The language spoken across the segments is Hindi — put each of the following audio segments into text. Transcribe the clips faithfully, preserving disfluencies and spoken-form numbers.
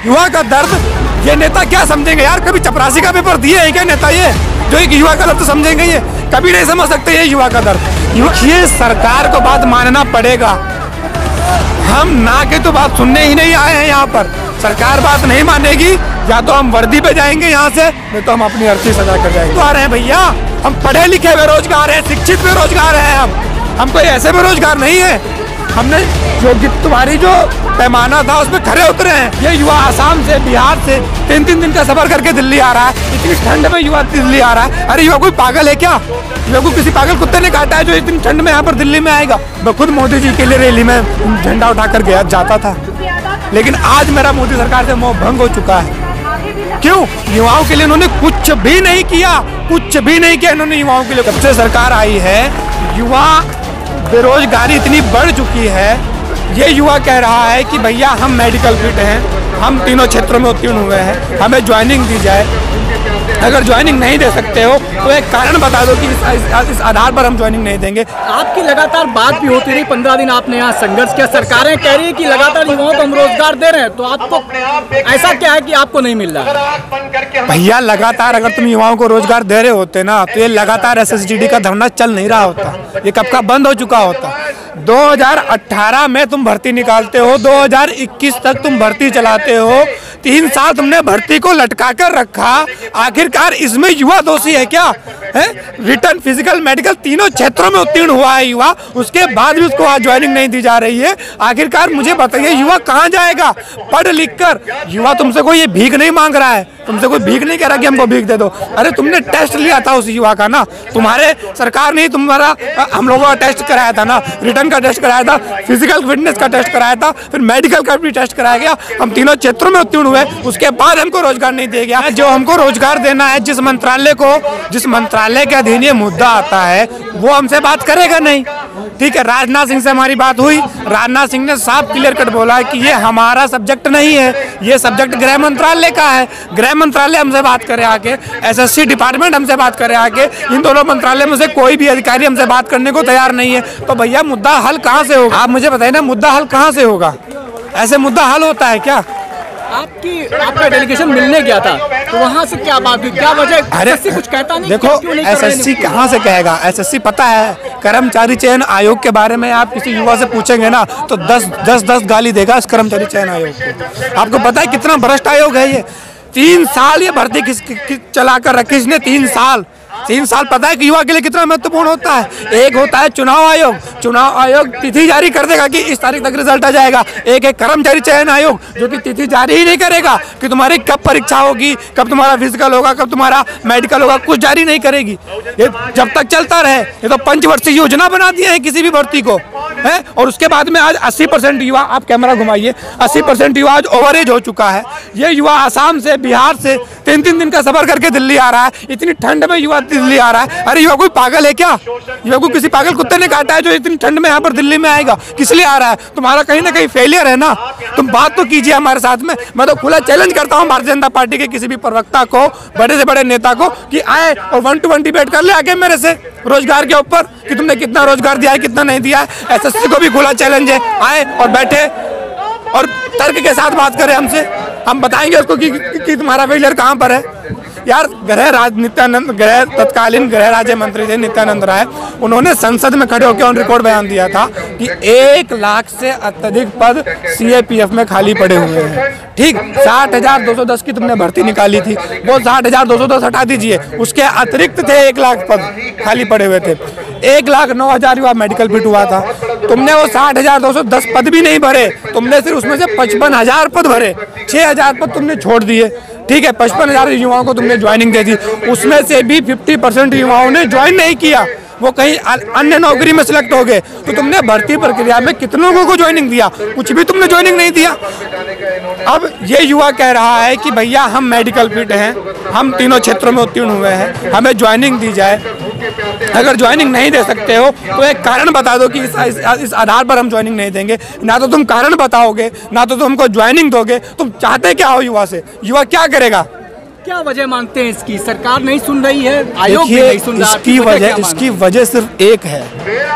युवा का दर्द ये नेता क्या समझेंगे यार? कभी चपरासी का पेपर दिए है क्या नेता? ये जो एक युवा का दर्द समझेंगे, ये कभी नहीं समझ सकते ये युवा का दर्द। ये सरकार को बात मानना पड़ेगा। हम ना के तो बात सुनने ही नहीं आए हैं यहाँ पर। सरकार बात नहीं मानेगी, या तो हम वर्दी पे जाएंगे यहाँ से, नहीं तो हम अपनी अर्थी सजा कर जाएंगे। तो आ रहे हैं भैया, हम पढ़े लिखे बेरोजगार हैं, शिक्षित बेरोजगार हैं। हम हम कोई ऐसे बेरोजगार नहीं है। हमने जो तुम्हारी जो पैमाना था उसमें खरे उतरे हैं। ये युवा आसाम से, बिहार से तीन तीन दिन का सफर करके दिल्ली आ रहा है। इतनी ठंड में युवा दिल्ली आ रहा है। अरे युवा कोई पागल है क्या? युवा को किसी पागल कुत्ते ने काटा है जो इतनी ठंड में यहाँ पर दिल्ली में आएगा? मैं खुद मोदी जी के लिए रैली में झंडा उठाकर गया जाता था, लेकिन आज मेरा मोदी सरकार से मोह भंग हो चुका है। क्यों? युवाओं के लिए उन्होंने कुछ भी नहीं किया, कुछ भी नहीं किया इन्होंने युवाओं के लिए। जब से सरकार आई है, युवा बेरोजगारी इतनी बढ़ चुकी है। ये युवा कह रहा है कि भैया हम मेडिकल फिट हैं, हम तीनों क्षेत्रों में उत्तीर्ण हुए हैं, हमें ज्वाइनिंग दी जाए। अगर ज्वाइनिंग नहीं दे सकते हो तो एक कारण बता दो कि इस, इस, इस आधार पर हम ज्वाइनिंग नहीं देंगे। आपकी लगातार बात भी होती रही, पंद्रह दिन आपने यहाँ संघर्ष किया। सरकारें कह रही है कि लगातार युवाओं को हम रोजगार दे रहे हैं, तो आपको ऐसा क्या है कि आपको नहीं मिल रहा है? भैया लगातार अगर तुम युवाओं को रोजगार दे रहे होते ना, तो ये लगातार एस एस डी डी का धरना चल नहीं रहा होता, ये कब का बंद हो चुका होता। दो हज़ार अठारह में तुम भर्ती निकालते हो, दो हज़ार इक्कीस तक तुम भर्ती चलाते हो, तीन साल तुमने भर्ती को लटका कर रखा। आखिरकार इसमें युवा दोषी है क्या? है रिटर्न, फिजिकल, मेडिकल तीनों क्षेत्रों में उत्तीर्ण हुआ है युवा, उसके बाद भी उसको आज ज्वाइनिंग नहीं दी जा रही है। आखिरकार मुझे बताइए युवा कहाँ जाएगा पढ़ लिख कर? युवा तुमसे कोई ये भीख नहीं मांग रहा है, तुमसे कोई भीख नहीं कह रहा कि हमको भीख दे दो। अरे तुमने टेस्ट लिया था उस युवा का ना, तुम्हारे सरकार ने तुम्हारा हम लोगों का टेस्ट कराया था ना, रिटर्न का टेस्ट कराया था, फिजिकल फिटनेस का टेस्ट कराया था, फिर मेडिकल का भी टेस्ट कराया गया। हम तीनों क्षेत्रों में उत्तीर्ण हुए, उसके बाद हमको रोजगार नहीं दिया गया। जो हमको रोजगार देना है, जिस मंत्रालय को, जिस मंत्रालय के अधीन ये मुद्दा आता है, वो हमसे बात करेगा नहीं। ठीक है, राजनाथ सिंह से हमारी बात हुई, राजनाथ सिंह ने साफ क्लियर कट बोला है कि ये हमारा सब्जेक्ट नहीं है, ये सब्जेक्ट गृह मंत्रालय का है। गृह मंत्रालय हमसे बात करे आके, एस एस सी डिपार्टमेंट हमसे बात करे आके, इन दोनों मंत्रालय में से कोई भी अधिकारी हमसे बात करने को तैयार नहीं है। तो भैया मुद्दा हल कहाँ से होगा? आप मुझे बताइए ना, मुद्दा हल कहाँ से होगा? ऐसे मुद्दा हल होता है क्या? आपकी आपका डेलीगेशन मिलने गया था, तो वहाँ से क्या बात हुई, क्या वजह? अरे एस एस सी कुछ कहता नहीं? देखो, एस एस सी कहाँ से कहेगा? एस एस सी पता है, कर्मचारी चयन आयोग के बारे में आप किसी युवा से पूछेंगे ना, तो दस दस दस गाली देगा इस कर्मचारी चयन आयोग को। आपको पता है कितना भ्रष्ट आयोग है ये? तीन साल ये भर्ती किस, किस चला कर रखी इसने, तीन साल तीन साल पता है कि युवा के लिए कितना महत्वपूर्ण होता है? एक होता है चुनाव आयोग, चुनाव आयोग तिथि जारी कर देगा कि इस तारीख तक रिजल्ट आ जाएगा। एक एक कर्मचारी चयन आयोग जो कि तिथि जारी ही नहीं करेगा कि तुम्हारी कब परीक्षा होगी, कब तुम्हारा फिजिकल होगा, कब तुम्हारा मेडिकल होगा, कुछ जारी नहीं करेगी। ये जब तक चलता रहे, ये तो पंचवर्षीय योजना बना दिए है किसी भी भर्ती को, है। और उसके बाद में आज अस्सी परसेंट युवा, आप कैमरा घुमाइए, अस्सी परसेंट युवा आज ओवर एज हो चुका है। ये युवा आसाम से, बिहार से तीन तीन दिन का सफर करके दिल्ली आ रहा है। इतनी ठंड में युवा दिल्ली आ रहा है। अरे युवा कोई पागल है क्या? युवा को किसी पागल कुत्ते ने काटा है जो इतनी ठंड में यहाँ पर दिल्ली में आएगा? किस लिए आ रहा है? तुम्हारा कहीं ना कहीं फेलियर है ना। तुम बात तो कीजिए हमारे साथ में। मैं तो खुला चैलेंज करता हूँ भारतीय जनता पार्टी के किसी भी प्रवक्ता को, बड़े से बड़े नेता को, कि आए और वन टू वन डिबेट कर ले आगे मेरे से रोजगार के ऊपर, कि तुमने कितना रोजगार दिया है, कितना नहीं दिया है। एस एस सी को भी खुला चैलेंज है, आए और बैठे और तर्क के साथ बात करें हमसे। हम बताएंगे उसको कि, कि, कि तुम्हारा फेलियर कहाँ पर है। यार गृह राज नित्यानंद गृह तत्कालीन गृह राज्य मंत्री थे नित्यानंद राय, उन्होंने संसद में खड़े होकर ऑन रिकॉर्ड बयान दिया था कि एक लाख से अत्यधिक पद सी ए पी एफ में खाली पड़े हुए हैं। ठीक, साठ हजार दो सौ दस की तुमने भर्ती निकाली थी, वो साठ हजार दो सौ दस हटा दीजिए, उसके अतिरिक्त थे एक लाख पद खाली पड़े हुए थे। एक लाख नौ हजार युवा मेडिकल फिट हुआ था, तुमने वो साठ हजार दो सौ दस पद भी नहीं भरे, तुमने सिर्फ उसमें से पचपन हजार पद भरे, छह हजार पद तुमने छोड़ दिए। ठीक है, पचपन हजार युवाओं को तुमने ज्वाइनिंग दे दी, उसमें से भी फिफ्टी परसेंट युवाओं ने ज्वाइन नहीं किया, वो कहीं अन्य नौकरी में सिलेक्ट हो गए। तो तुमने भर्ती प्रक्रिया में कितने लोगों को ज्वाइनिंग दिया? कुछ भी तुमने ज्वाइनिंग नहीं दिया। अब ये युवा कह रहा है कि भैया हम मेडिकल फिट हैं, हम तीनों क्षेत्रों में उत्तीर्ण हुए हैं, हमें ज्वाइनिंग दी जाए। अगर ज्वाइनिंग नहीं दे सकते हो तो एक कारण बता दो कि इस, इस, इस आधार पर हम ज्वाइनिंग नहीं देंगे। ना तो तुम कारण बताओगे, ना तो तुम हमको ज्वाइनिंग दोगे। तुम चाहते क्या हो युवा से? युवा क्या करेगा? क्या वजह मानते हैं इसकी? सरकार नहीं सुन रही है, आयोग भी नहीं सुन रहा। इसकी वजह इसकी वजह सिर्फ एक है,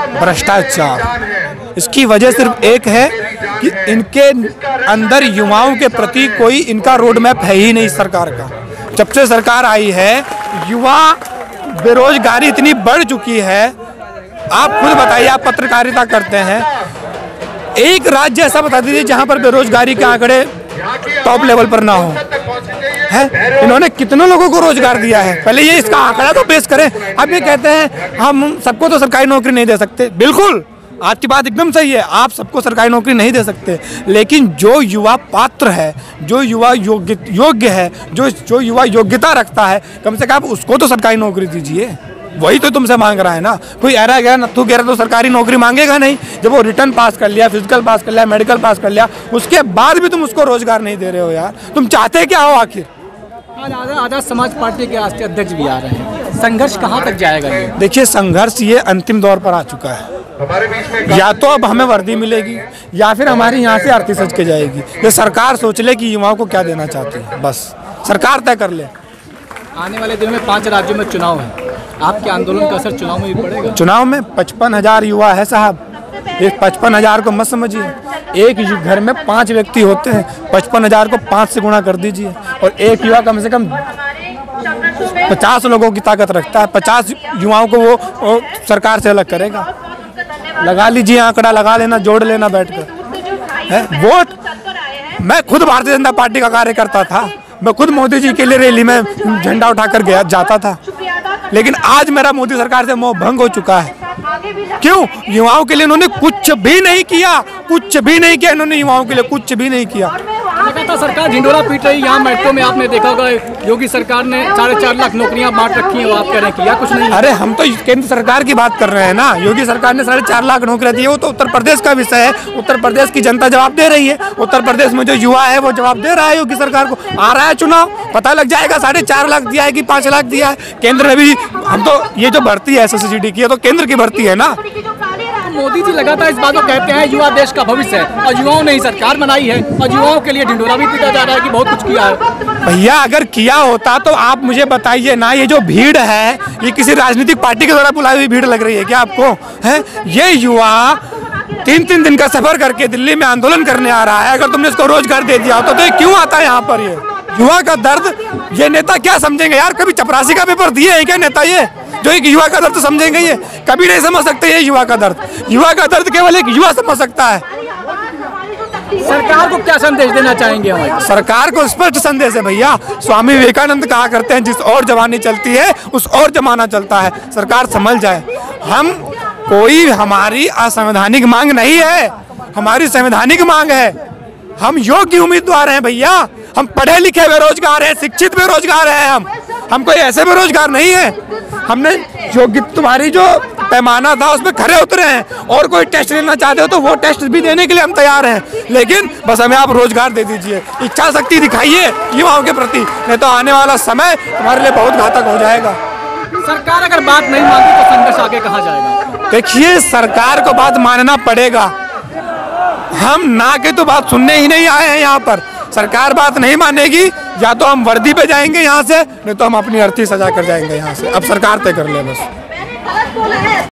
भ्रष्टाचार। इसकी वजह सिर्फ एक है कि इनके अंदर युवाओं के प्रति कोई इनका रोड मैप है ही नहीं सरकार का। जब से सरकार आई है युवा बेरोजगारी इतनी बढ़ चुकी है। आप खुद बताइए, आप पत्रकारिता करते हैं, एक राज्य ऐसा बता दीजिए जहां पर बेरोजगारी के आंकड़े टॉप लेवल पर ना हो। है इन्होंने कितने लोगों को रोजगार दिया है, पहले ये इसका आंकड़ा तो पेश करें। अब ये कहते हैं हम सबको तो सरकारी नौकरी नहीं दे सकते। बिल्कुल, आपकी बात एकदम सही है, आप सबको सरकारी नौकरी नहीं दे सकते, लेकिन जो युवा पात्र है, जो युवा योग्य योग्य है, जो जो युवा योग्यता रखता है, कम से कम आप उसको तो सरकारी नौकरी दीजिए। वही तो तुमसे मांग रहा है ना। कोई ऐरा गया नत्थू गया तो सरकारी नौकरी मांगेगा नहीं। जब वो रिटर्न पास कर लिया, फिजिकल पास कर लिया, मेडिकल पास कर लिया, उसके बाद भी तुम उसको रोजगार नहीं दे रहे हो यार। तुम चाहते क्या हो आखिर? आज आजाद समाज पार्टी के राष्ट्रीय अध्यक्ष भी आ रहे हैं, संघर्ष कहाँ तक जाएगा ये? देखिए, संघर्ष ये अंतिम दौर पर आ चुका है। या तो अब हमें वर्दी मिलेगी या फिर हमारी यहाँ से आरती सज के जाएगी। ये सरकार सोच ले कि युवाओं को क्या देना चाहती है, बस सरकार तय कर ले। आने वाले दिनों में पांच राज्यों में चुनाव है, आपके आंदोलन का असर चुनाव में भी पड़ेगा? चुनाव में पचपन हजार युवा है साहब। एक पचपन हजार को मत समझिए, एक घर में पांच व्यक्ति होते हैं, पचपन हजार को पांच से गुणा कर दीजिए, और एक युवा कम से कम पचास लोगों की ताकत रखता है। पचास युवाओं को वो, वो सरकार से अलग करेगा। लगा लीजिए आंकड़ा, लगा लेना, जोड़ लेना बैठकर। है वोट, मैं खुद भारतीय जनता पार्टी का कार्यकर्ता था, मैं खुद मोदी जी के लिए रैली में झंडा उठाकर गया जाता था, लेकिन आज मेरा मोदी सरकार से मोह भंग हो चुका है। क्यों? युवाओं के लिए इन्होंने कुछ भी नहीं किया, कुछ भी नहीं किया इन्होंने युवाओं के लिए, कुछ भी नहीं किया। लगातार सरकार ढिंडोरा पीट रही। यहाँ मेट्रो में आपने देखा होगा योगी सरकार ने साढ़े चार लाख नौकरियां बांट रखी हैं, आप कह रहे हैं किया कुछ नहीं? अरे हम तो केंद्र सरकार की बात कर रहे हैं ना। योगी सरकार ने साढ़े चार लाख नौकरियां दी है, वो तो उत्तर प्रदेश का विषय है। उत्तर प्रदेश की जनता जवाब दे रही है, उत्तर प्रदेश में जो युवा है वो जवाब दे रहा है योगी सरकार को। आ रहा है चुनाव, पता लग जाएगा साढ़े चार लाख दिया है कि पाँच लाख दिया है। केंद्र ने भी, हम तो ये जो भर्ती है एस एस सी डी की, है तो केंद्र की भर्ती है ना। मोदी जी लगातार इस बात को कहते हैं युवा देश का भविष्य है, और युवाओं ने ही सरकार बनाई है, और युवाओं के लिए ढिंडोरा भी पीटा जा रहा है कि बहुत कुछ किया है। भैया अगर किया होता तो आप मुझे बताइए ना। ये जो भीड़ है ये किसी राजनीतिक पार्टी के द्वारा बुलाई हुई भीड़ लग रही है क्या आपको? है ये युवा तीन तीन दिन का सफर करके दिल्ली में आंदोलन करने आ रहा है। अगर तुमने इसको रोजगार दे दिया तो, तो ये क्यों आता है यहाँ पर? ये युवा का दर्द ये नेता क्या समझेंगे यार? कभी चपरासी का पेपर दिए है क्या नेता? ये जो एक युवा का दर्द तो समझेंगे, ये कभी नहीं समझ सकते। ये युवा का दर्द, युवा का दर्द केवल एक युवा समझ सकता है। सरकार को क्या संदेश देना चाहेंगे हमारे? सरकार को स्पष्ट संदेश है भैया। स्वामी विवेकानंद कहा करते हैं, जिस और जवानी चलती है उस और जमाना चलता है। सरकार समझ जाए, हम कोई हमारी असंवैधानिक मांग नहीं है, हमारी संवैधानिक मांग है। हम योग्य उम्मीदवार हैं भैया, हम पढ़े लिखे बेरोजगार हैं, शिक्षित बेरोजगार हैं। हम हम कोई ऐसे बेरोजगार नहीं है। हमने योग्य, तुम्हारी जो पैमाना था उसमें खरे उतरे हैं, और कोई टेस्ट लेना चाहते हो तो वो टेस्ट भी देने के लिए हम तैयार हैं, लेकिन बस हमें आप रोजगार दे दीजिए, इच्छा शक्ति दिखाइए युवाओं के प्रति, नहीं तो आने वाला समय हमारे लिए बहुत घातक हो जाएगा। सरकार अगर बात नहीं मानती तो संघर्ष आगे कहाँ जाएगा? देखिए, सरकार को बात मानना पड़ेगा। हम ना के तो बात सुनने ही नहीं आए हैं यहाँ पर। सरकार बात नहीं मानेगी, या तो हम वर्दी पे जाएंगे यहाँ से, नहीं तो हम अपनी अर्थी सजा कर जाएंगे यहाँ से। अब सरकार तय कर ले बस।